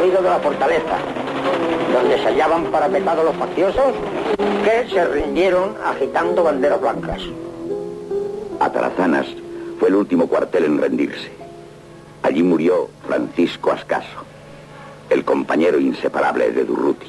ruido de la fortaleza, donde se hallaban parapetados los facciosos, que se rindieron agitando banderas blancas. Atarazanas fue el último cuartel en rendirse. Allí murió Francisco Ascaso, el compañero inseparable de Durruti.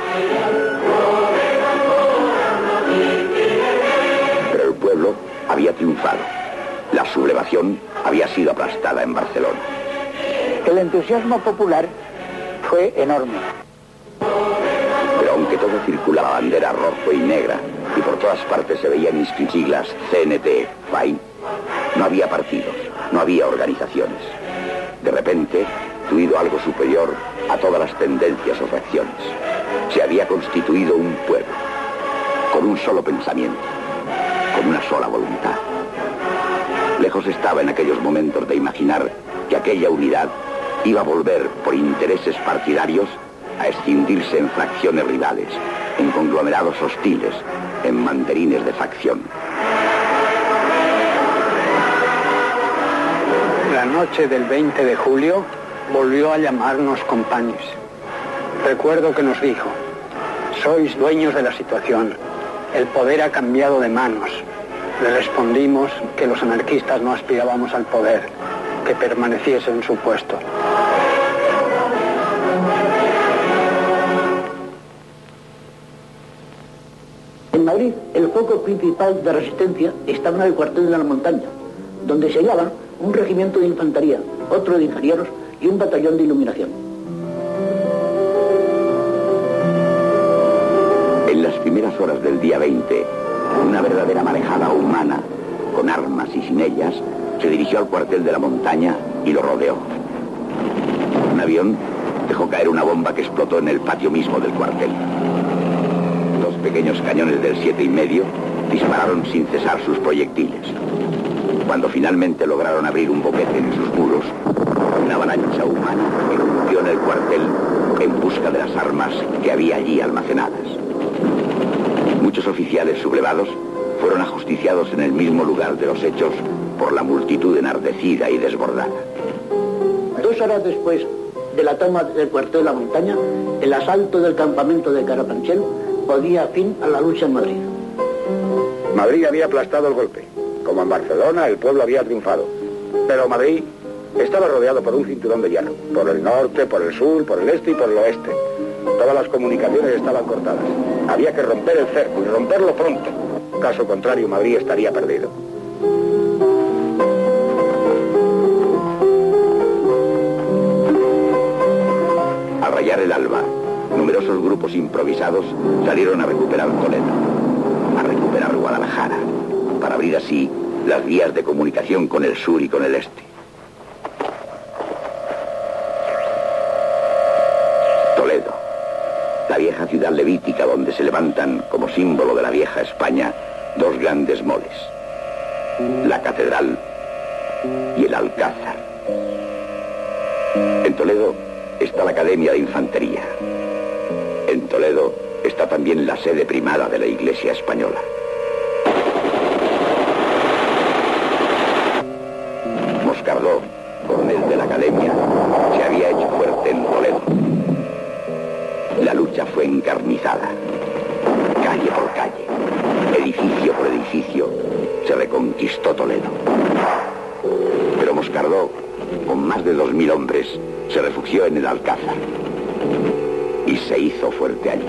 Pero el pueblo había triunfado. La sublevación había sido aplastada en Barcelona. El entusiasmo popular fue enorme. Pero aunque todo circulaba bandera rojo y negra y por todas partes se veían inscritas siglas CNT, FAI, no había partidos, no había organizaciones. De repente, fluido algo superior a todas las tendencias o facciones. Se había constituido un pueblo, con un solo pensamiento, con una sola voluntad. Lejos estaba en aquellos momentos de imaginar que aquella unidad iba a volver por intereses partidarios a escindirse en fracciones rivales, en conglomerados hostiles, en mandarines de facción. La noche del 20 de julio volvió a llamarnos compañeros. Recuerdo que nos dijo: sois dueños de la situación, el poder ha cambiado de manos. Le respondimos que los anarquistas no aspirábamos al poder, que permaneciese en su puesto. En Madrid, el foco principal de resistencia estaba en el cuartel de la Montaña, donde se hallaban un regimiento de infantería, otro de ingenieros y un batallón de iluminación. En las primeras horas del día 20, una verdadera marejada humana, con armas y sin ellas, se dirigió al cuartel de la Montaña y lo rodeó. Un avión dejó caer una bomba que explotó en el patio mismo del cuartel. Dos pequeñños cañones del 7,5 dispararon sin cesar sus proyectiles. Cuando finalmente lograron abrir un boquete en sus muros, una avalancha humana irrumpió en el cuartel en busca de las armas que había allí almacenadas. Muchos oficiales sublevados fueron ajusticiados en el mismo lugar de los hechos por la multitud enardecida y desbordada. 2 horas después de la toma del cuartel de la Montaña, el asalto del campamento de Carabanchel ponía fin a la lucha en Madrid. Madrid había aplastado el golpe. Como en Barcelona, el pueblo había triunfado. Pero Madrid estaba rodeado por un cinturón de hierro. Por el norte, por el sur, por el este y por el oeste. Todas las comunicaciones estaban cortadas. Había que romper el cerco y romperlo pronto. Caso contrario, Madrid estaría perdido. Al rayar el alba, numerosos grupos improvisados salieron a recuperar Toledo, a recuperar Guadalajara, para abrir así las vías de comunicación con el sur y con el este. Toledo, la vieja ciudad levítica donde se levantan como símbolo de la vieja España dos grandes moles, la catedral y el alcázar. En Toledo está la Academia de Infantería. En Toledo está también la sede primada de la Iglesia española. Moscardó, coronel de la Academia, se había hecho fuerte en Toledo. La lucha fue encarnizada. Calle por calle, edificio por edificio, se reconquistó Toledo. Pero Moscardó, con más de 2.000 hombres, se refugió en el Alcázar y se hizo fuerte allí.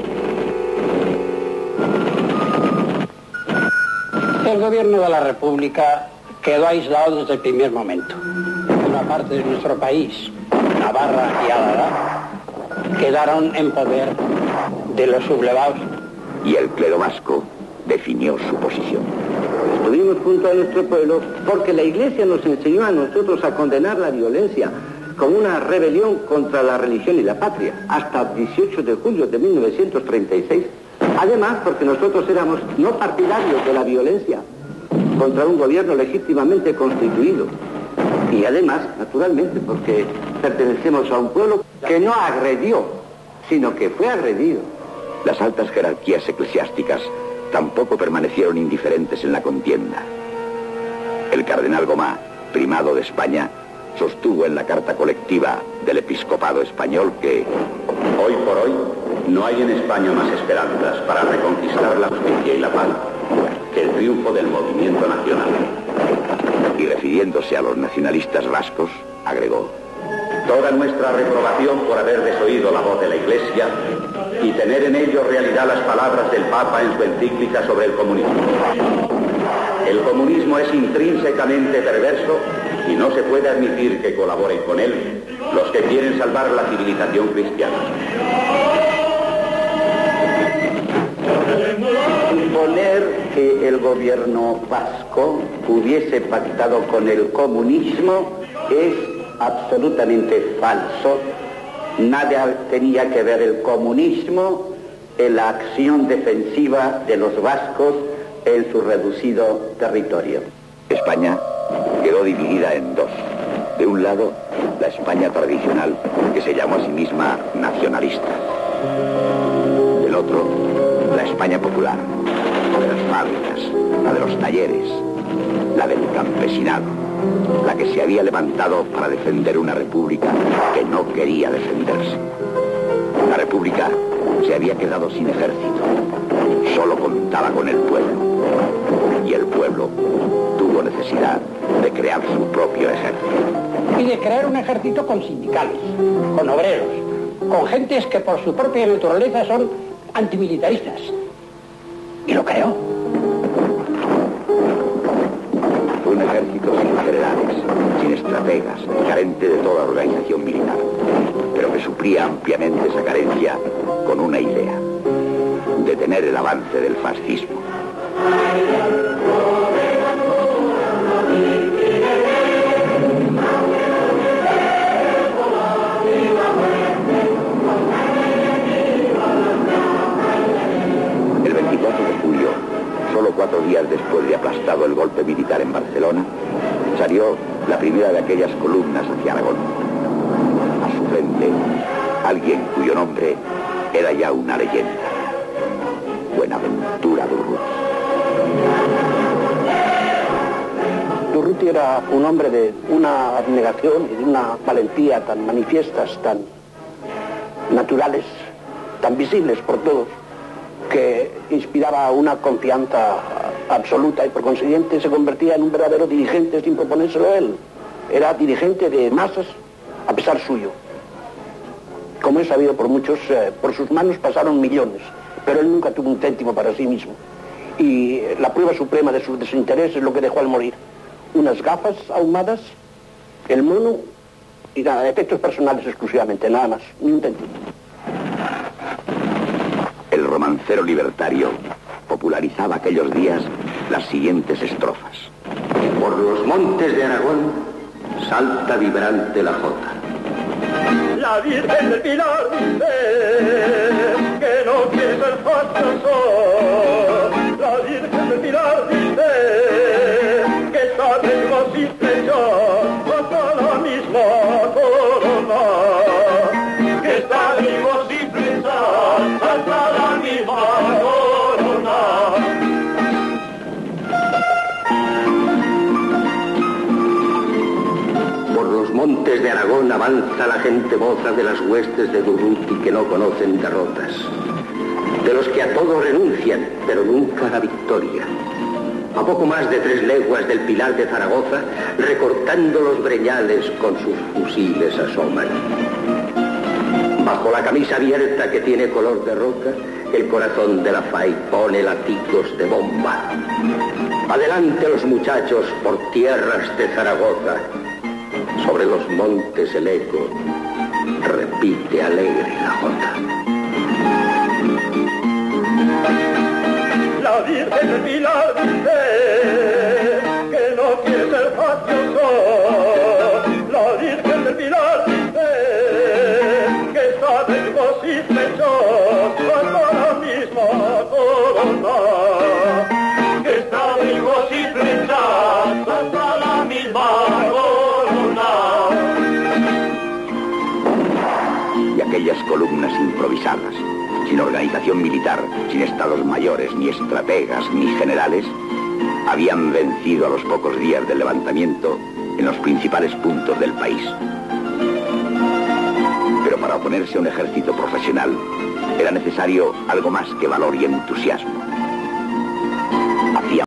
El gobierno de la República quedó aislado desde el primer momento. Una parte de nuestro país, Navarra y Álava, quedaron en poder de los sublevados. Y el clero vasco definió su posición. Estuvimos junto a nuestro pueblo porque la Iglesia nos enseñó a nosotros a condenar la violencia como una rebelión contra la religión y la patria, hasta el 18 de julio de 1936. Además, porque nosotros éramos no partidarios de la violencia contra un gobierno legítimamente constituido. Y además, naturalmente, porque pertenecemos a un pueblo que no agredió, sino que fue agredido. Las altas jerarquías eclesiásticas tampoco permanecieron indiferentes en la contienda. El cardenal Gomá, primado de España, sostuvo en la carta colectiva del episcopado español que hoy por hoy no hay en España más esperanzas para reconquistar la justicia y la paz que el triunfo del movimiento nacional. Y refiriéndose a los nacionalistas vascos, agregó: toda nuestra reprobación por haber desoído la voz de la Iglesia y tener en ello realidad las palabras del Papa en su encíclica sobre el comunismo. El comunismo es intrínsecamente perverso y no se puede admitir que colaboren con él los que quieren salvar la civilización cristiana. Suponer que el gobierno vasco hubiese pactado con el comunismo es absolutamente falso. Nada tenía que ver el comunismo en la acción defensiva de los vascos en su reducido territorio. España quedó dividida en dos. De un lado, la España tradicional, que se llamó a sí misma nacionalista. Del otro, la España popular, la de las fábricas, la de los talleres, la del campesinado, la que se había levantado para defender una república que no quería defenderse. La república se había quedado sin ejército, solo contaba con el pueblo. Y el pueblo tuvo necesidad de crear su propio ejército. Y de crear un ejército con sindicales, con obreros, con gentes que por su propia naturaleza son antimilitaristas. Y lo creó. Un ejército sin generales, sin estrategas, carente de toda organización militar, pero que suplía ampliamente esa carencia con una idea: detener el avance del fascismo. El 24 de julio, solo 4 días después de aplastado el golpe militar en Barcelona, salió la primera de aquellas columnas hacia Aragón. A su frente, alguien cuyo nombre era ya una leyenda: Buenaventura Durruti. Durruti era un hombre de una abnegación y de una valentía tan manifiestas, tan naturales, tan visibles por todos, que inspiraba una confianza absoluta y por consiguiente se convertía en un verdadero dirigente sin proponérselo él. Era dirigente de masas a pesar suyo. Como es sabido por muchos, por sus manos pasaron millones, pero él nunca tuvo un céntimo para sí mismo. Y la prueba suprema de su desinterés es lo que dejó al morir: unas gafas ahumadas, el mono y nada, efectos personales exclusivamente, nada más, ni un céntimo. El romancero libertario popularizaba aquellos días las siguientes estrofas: Por los montes de Aragón salta vibrante la jota. La Virgen del Pilar dice que no quiere ser facioso. La Virgen del Pilar dice que está lejos y flechas hasta la misma corona. Que está lejos y flechas hasta la misma corona. Por los montes de Aragón avanza la gente moza de las huestes de Durruti que no conocen derrotas, de los que a todo renuncian, pero nunca a la victoria. A poco más de 3 leguas del Pilar de Zaragoza, recortando los breñales con sus fusiles asoman. Bajo la camisa abierta que tiene color de roca, el corazón de la FAI pone latigos de bomba. Adelante los muchachos por tierras de Zaragoza. Sobre los montes el eco repite alegre la jota. La Virgen del Pilar dice que no quiere ser facioso. La Virgen del Pilar dice que está lejos y flechos hasta la misma corona. Que está lejos y flechas hasta la misma corona. Y aquellas columnas improvisadas, sin organización militar, sin estados mayores, ni estrategas, ni generales, habían vencido a los pocos días del levantamiento en los principales puntos del país. Pero para oponerse a un ejército profesional era necesario algo más que valor y entusiasmo.